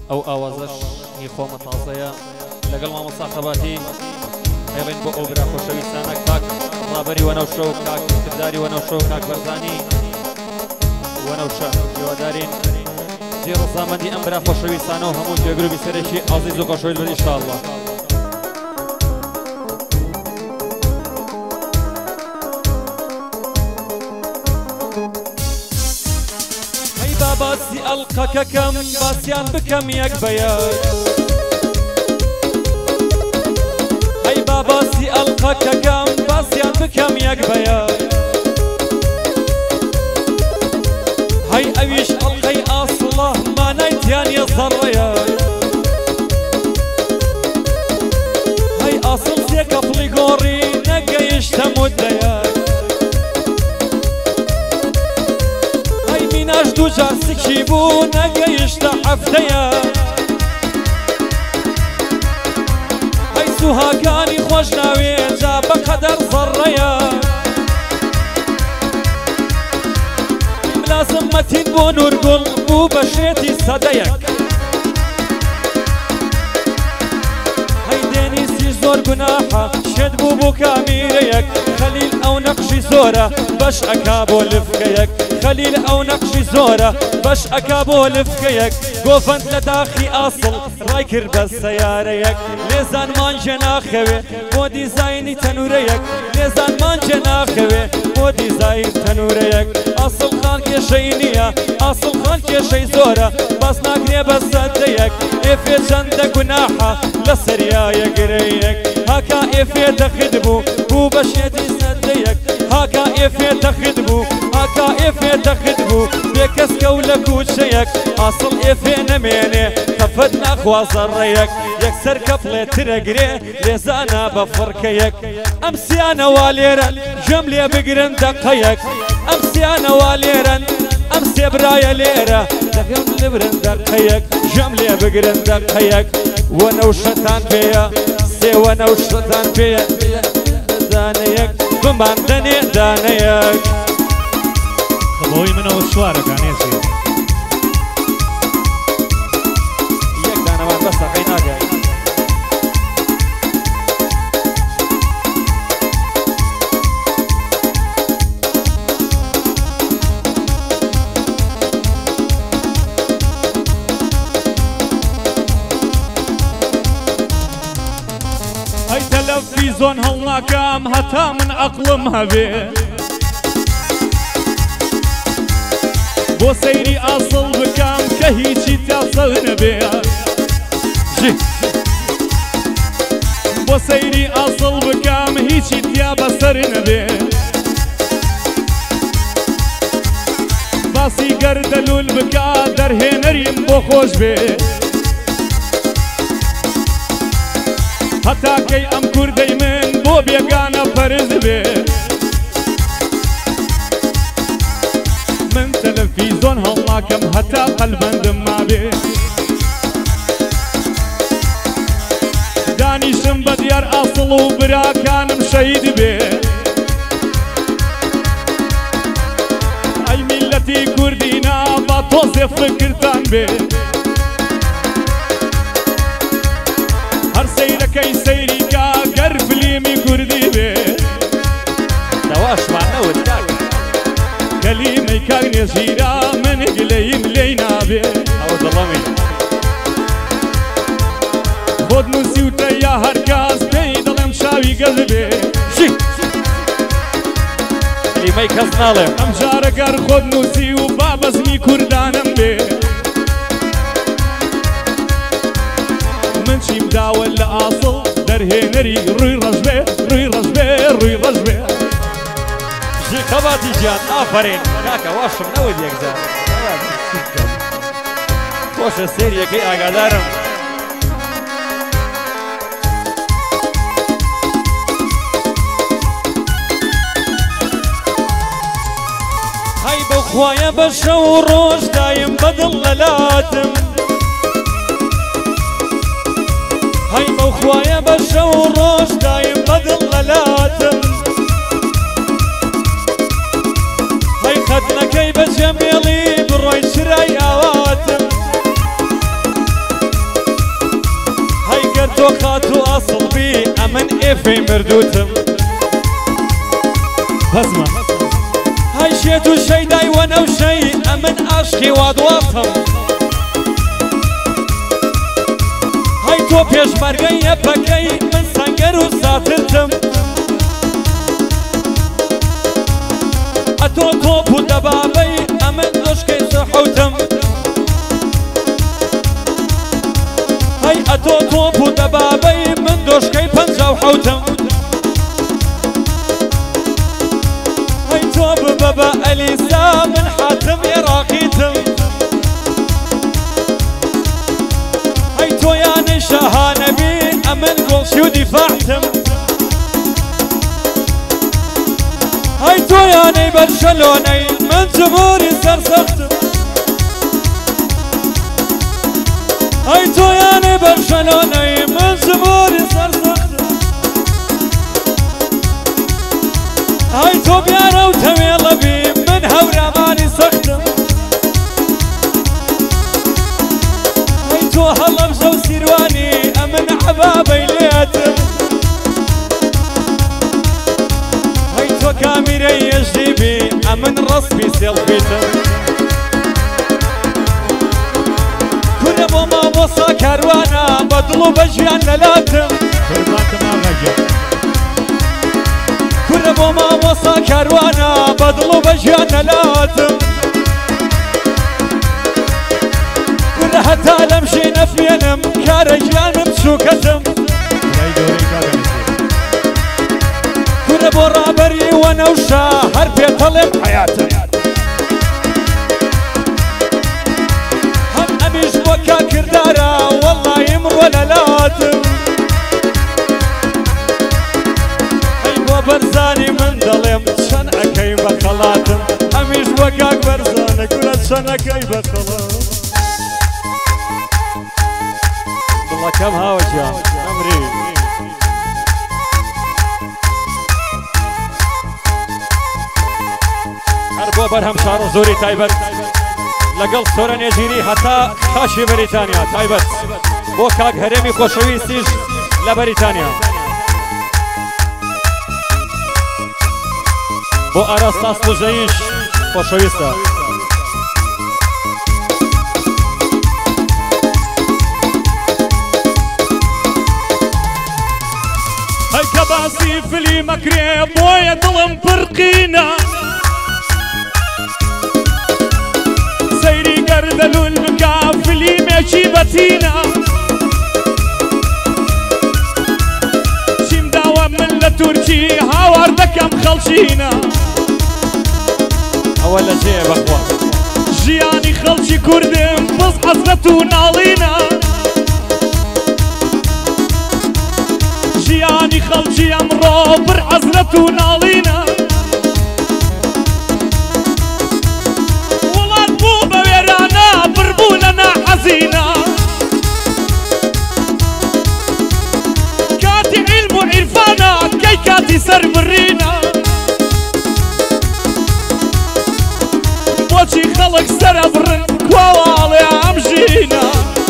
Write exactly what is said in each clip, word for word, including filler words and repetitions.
او اوازش نیخۆ مەتازەیە لەگەڵ مامۆستا خەباتی هێڵین بۆ ئەو برا خۆشەویستانە کاک ڕابەری وەنەوشە و کاک کردداری وەنەوشە و کاک بەرزانی وەنەوشە هیوادارین جێ ڕزامەندی ئەم برا خۆشەویستانە و هەموو توێگروپی سەرێکی ئازیز و خۆشەویست بن ئینشاءالله. باسی ئەڵقەکەکەم باسییان بکەم یەک بە یەک ئەی با باسی ئەڵقەکەکەم باسییان بکەم یەک بە یەک هەی ئەویش ئەڵقەی ئاسڵە مانایتیانە زەڕەیەک هەی ئاسڵ سێ کەپڵی گۆڕی نەگەیشتە مودەیەک ناش دو جار سکی بوو نەگەیشتە حەفتەیە ئەی سوهاکانی خۆش ناوێ جا بەقەدەر زەڕەیە لازم مەتین بۆ نورگوڵ بوو بە شێتی سەدەیەک هەی دێنیسی زۆر گوناحە شێت بوو بوو کامیرەیەک خەلیل ئەو نەقشی زۆرە بەش ئەکا بۆ لفکەیەک خەلیل ئەو نەقشی زۆرە بەش ئەکا بۆ لفکەیەک گۆفەند لە داخی ئاسڵ ڕای کرد بە سەیارەیەک لێزانمان جێ ناخەوێ بۆ دیزاینی تەنورەیەک لێزانمان جێ ناخەوێ بۆ دیزاین تەنورەیەک ئاسڵ خان کێشەی نییە ئاسڵ خان کێشەی زۆرە باس ناکرێ بە سەدەیەک ئێفێ چەندە گوناحە لە سەریایە گرەیەک هاکا ئێفێ دەخت بوو بوو بە شێتی سەدەیەک هاکا ئێفێ دەخت بوو هاکا ئێفێ دەخت بوو بێ کەس کەو لە کوچەیەک ئاسڵ ئێفێ نەمێنێ تەفەت ناخوازە ڕێیەک یەکسەر کەپڵێ ترەگرێ لێزانە بە فڕکەیەک ئەم سیانەوا لێرەن ژەم لێ بگرن دەقەیەک ئەم سیانەوا لێرەن ئەم سێبرایە لێرە دەگەم لبرن دەقەیەک ژەم لێ بگرن دەقەیەک وەنەوشەتان پێیە سێ وەنەوشەتان پێیە دانەیەک بمان دەنێ دانەیەک خەڵەوەی منەوە سوارەکان ێسی یەک دانەوان بەسە قەی ناگەی ئەی تەلەڤیزۆن هەڵناکەم هەتا من عەقڵم هەبێ بۆ سەیری ئاسڵ بکەم کە هیچی تاسە نەبێ بۆ سەیری ئاسڵ بکەم هیچی تیا بەسەر نەبێ باسی گەردەلوول بکە دەرهێنەریم بۆ خۆش بێ هەتاکەی ئەم کوردەی من بۆ بێگانە پەرز بێ من تەلەڤیزۆن هەڵناکەم هەتا قەلبەندم مابێ دانیشم بە دیار ئاسڵ و براکانم شەهید بێ ئەی میلەتی کوردینا با تۆزێ فکرتان بێ هەر سەیرەکەی سەیری کا گەر فلیمی کوردی بێ دەواشمانەوت کاک کەلیمەی کاک نێژیرا من گلەیم لێی نابێ ئەوە دەڵەمی خۆت نووسیوتە یا هەر کەس پێی دەڵێم چاوی گەز بێ کەلیمەی کەس ناڵێم ئەم جارەگەر خۆت نووسی و با بەزمی کوردانم بێ من چیم داوە لە ئاسڵ دەرهێنەری ڕووی ڕەش بێ ڕووی ڕەش بێ ڕووی ڕەش بێ خەباتی گیان ئافەرین کاکە واشم نەوت یەکجار خۆشە سێریەکەی ئاگادارم هەی بەو خوایە بە شەو و ڕۆژ دایم بەدڵ لەلاتم هەی بەو خوایە بە شەو و ڕۆژ دایم بەدڵ لەلاتم هەی قەدنەکەی بە جەمێڵی بڕۆی چرای ئاواتم ئەگەر تۆ خات و ئاسڵبی ئەمن ئێفەی مردوتم بەزمە هەی شێت و شەیدای وەنەوشەی ئەمن ئاشقی وادواتم هەی تۆ پێشمەرگەی نەپەکەی من سەنگەر و ساترتم ئەتۆ تۆپ و دەبابەی ئەمن دۆشکەی سەحوتم هەی ئەتۆ تۆپ و دەبابەی من دۆشکەی پەنجا و حەوتم هەی تۆ ببە بە ئەلیسا من حاتم عێراقیتم هەی تۆ یانەی شەهانەبی ئەمن گۆڵشی و دیفاعتم هەی تۆ یانەی بەرشەلۆنەی من جمهوری سەرسەختم هەی تۆ یانەی بەرشەلۆنەی من جمهوری سەرسەختم هەی تۆ بیارە و تەوێڵەبی من هەورامانی سەختم هەی تۆ هەڵەمژە و سیروانی ئەمن عەبابەی لێتم هەی تۆ کامیرەی ئەژیبی ئەمن ڕەسپی سێڵفیتم کورە بۆ مامۆسا کاروانە بە دڵ و بە ژیان لەلاتم قوربانتم ئاغاجە کورە بۆ مامۆسا کاروانە بە دڵ و بە ژیان لەلاتم کورە هەتا لەم ژێ نەفێنم کارە ژیانم چووکەتم لای گەورەی کاگەنێسی کورە بۆ ڕابەری وەنەوشە هەر پێتەڵێم حەیاتم هەم ئەمیش بۆ کاکردارە وەڵڵای ئمڕۆ لەلاتم ئەی بۆ بەرزانی من دەڵێم چەند ئەکەی بە خەڵاتم ئەمیش بۆ کاک بەرزانە کورە چەند ئەکەی بە خەڵات دڵەکەم هاوەجیان ئەمری هەر بۆ بەرهەم شار و زۆری تایبەت لەگەڵ سۆرە نێژیری هەتا خاشی بەریتانیا تایبەت بۆ کاک هەرێمی خۆشەویستیش لە بەریتانیا بۆ ئاراستە ئەسپوژەیش خۆشەویستە هەی کە باسی فلیمەکرێ بۆیە دڵم پڕقینە سەیری گەردەلول بکە فلیمێکی بەتینە چیم داوە من لە تورکی هاوار دەکەم خەڵچینە ئەوە لە جێ بەخوا ژیانی خەڵکی کوردم بەس حەزرەت و ناڵینە ژیانی خەڵکی ئەمڕۆ بڕ حەزرەت و ناڵینە وڵات بوو بە وێرانە بڕبوو لە ناحەزینە کاتی عیلم و عیرفانە کەی کاتی سەر بڕینە بۆچی خەڵک سەرە بڕن کواڵێ ئەم ژینە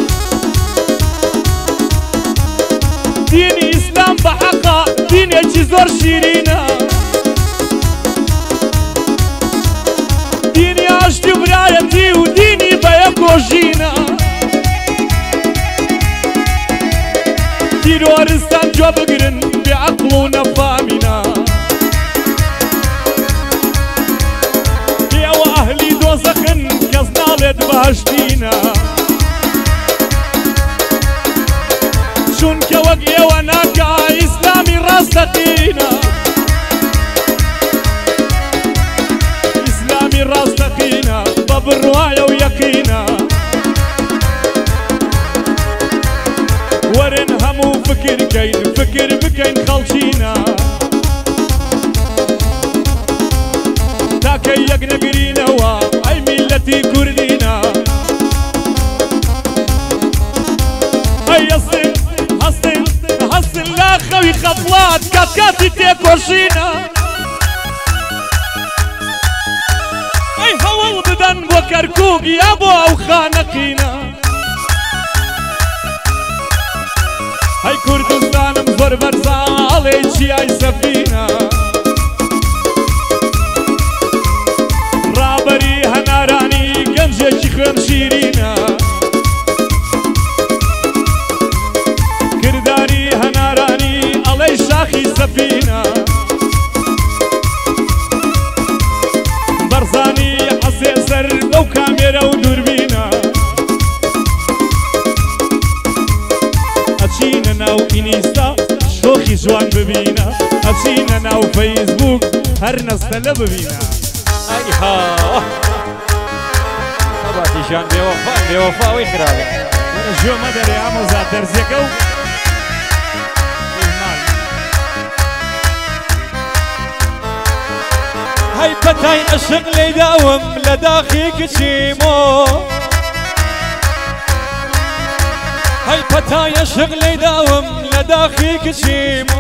دینی ئیسلام بە حەقا دینێکی زۆر شیرینە دینی ئاشتی و برایەتی و دینی بەیەکۆژینە تیرۆرستان جۆ بگرن بێعەقڵ و نەفامینە ئێوە ئەهلی دۆزەخن کەس ناڵێت بەهەشتینە چونکە وەک ئێوە ناکا ئیسلامی ڕاستەقینە ئیسلامی ڕاستەقینە بە بڕوایە و یەقینە وەرن هەموو فکرکەین فکر بکەین خەڵچینە تاکە یەک نەگرینەوە ئەی میلەتی کوردینە ئەی هەستن هەستن هەستن لا خەوی خەفڵات کات کاتی تێکۆشینە ئەی هەوڵ بدەن بۆ کەرکووک یا بۆ ئەو خانەقینە دەچی ئای سەفینە ڕابەری هەنارانی گەنجێکی خوێن شیرینە کرداری هەنارانی ئەڵەی شاخی سەفینە بەرزانی حەسێ سەر بەو کامێرە و دووربینە ئەچینە ناو ئینیستا شۆخی جوان ببینە ئەچینە ناو فەیسبوک هەر نەستە لە ببینە ئەیها باتیشان بێوەفا بێوەفاوەی خراوە ژۆمە دەرێ ئامۆزا دەرزیەکە و هەی پەتای عەشق لێی داوم لە داخی کچیمۆ هەی پەتای عەشق لێی داوم لە داخی کچیمۆ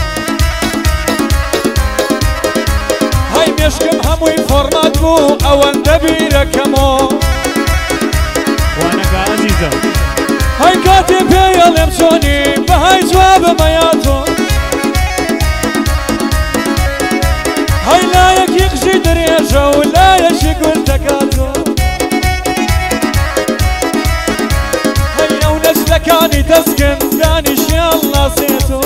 هەی مێشکم هەمووی فۆرمات بوو ئەوەندە بیرەکەمۆ وانەکە عەزیزە هەی کاتێ پێیەڵێم چۆنی بەهای جوابەمە یا تۆ هەی لایەکی قژی درێژە و لایەکی گوندەکاتۆ هەی ئەو نەجلەکانی دەستکن دانیشیان ناسێتۆ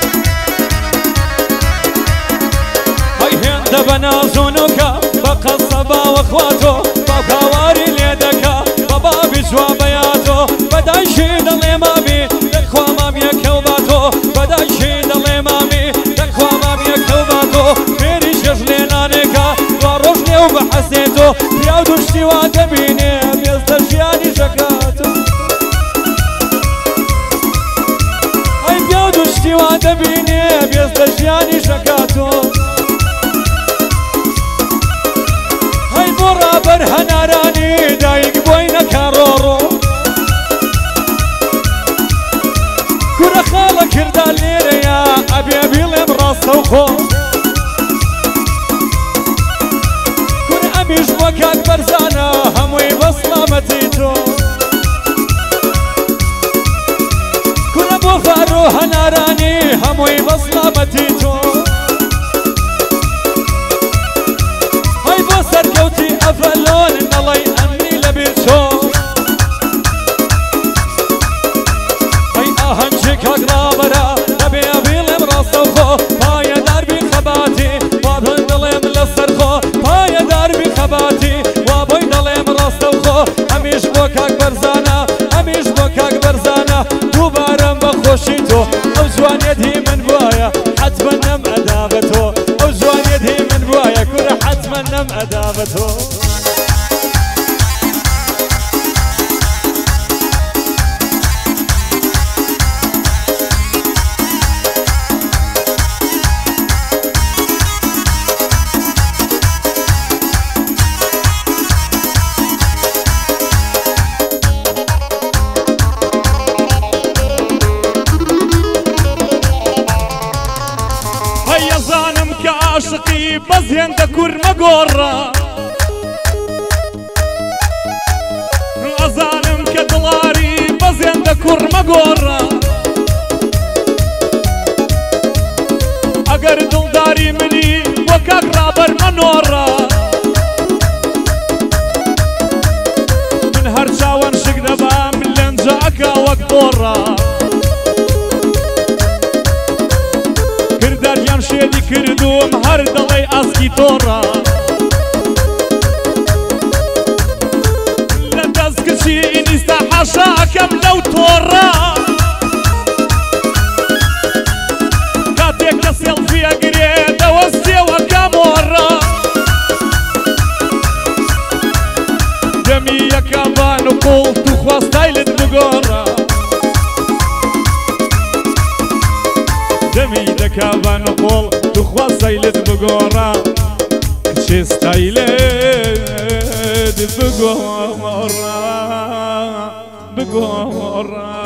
هەی هێندە بە نازۆنۆکە بە قەسە باوەخواتۆ باوکاواری لێ دەکا بە بابی جوابەیاتۆ بەدایشی دەڵێ مامی دەخوا مامیەکە و باتۆ بەدایشی دەڵێ مامی دەخوا مامیەکە و باتۆ فێری شەش لێنانێکە وا ڕۆژ لێو بە حەسێتۆ پیا و دوشتی وا دەبینێ بێستە ژیانی ژەکاتۆ هەی پیا و دوشتی وا دەبینێ بێستە ژیانی ژەکاتۆ هەی بۆ ڕابەر هەنارانی دایک بۆی نەکا ڕۆڕۆ کورە خاڵە کردا لێرەیە ئەبێ بیڵێم ڕاستە و خۆ کورە ئەمیش بۆ کاک بەرزانە هەمووی بە سڵامەتی تۆ کورە بۆ فارۆ هەنارانی هەمووی بە سڵامەتی تۆ هەی بۆ سەرکەوتی ئەڤەلۆن نەڵەی ئەمنی لەبیر چۆ هەی ئاهەنگی کاک ڕابەرە دەبێ بیڵێم ڕاستە و خۆ پایەدار بی خەباتی وا بۆی دەڵێم لەسەر خۆ پایەدار بی خەباتی وا بۆی دەڵێم ڕاستە و خۆ ئەمیش بۆ کاک بەرزانە ئەمیش بۆ کاک بەرزانە دووبارەم بە خۆشی تۆ ئەو جوانیەتی من بوایە حەتمە نەم ئەدا بە تۆ ئەو جوانیەتی من بوایە کورە حەتمە نەم ئەدا بە تۆ هەیەزانم کە عاشقی بەس هێندە کورمە گۆڕە ئەزانم کە دڵاری بەس هێندە کورمە گۆڕە ئەگەر دڵداری منی بۆ کاک ڕابەر مەنۆڕە من هەر چاوەن شک دەبام لەنجە ئەکا وەک بۆڕە کرداریان شێدی کردوم هەر دەڵێ ئاسکی تۆڕە لە دەست کچی ئینیستا حاشا ئەکەم لەو تۆڕە کاتێک کە سێڵفی ئەگرێ دەوەستێوە کامۆڕە دەمی یەکابان و قوڵ تو خواستایلت بگۆڕە دەمی دەکابان و قۆڵ توخوا سایلت بگۆڕە کچێ ستایلت بگۆڕە بگۆڕە